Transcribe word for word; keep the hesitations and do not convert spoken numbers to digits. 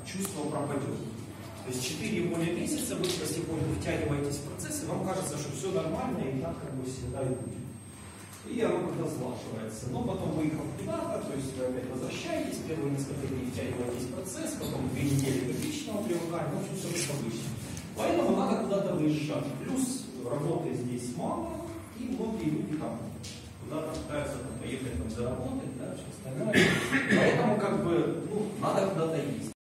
чувство пропадет. То есть четыре и более месяца вы потихоньку втягиваетесь в процесс, и вам кажется, что все нормально, и так как бы всегда и будет. И оно как-то слаживается. Но потом, выехав куда-то, то есть вы опять возвращаетесь, первые несколько дней втягиваетесь в процесс, потом две недели личного привыкания, в общем, все как обычно. Поэтому надо куда-то выезжать. Плюс работы здесь мало, и многие люди там куда-то пытаются там, поехать там, заработать, да, все остальное. Поэтому как бы ну, надо куда-то ездить.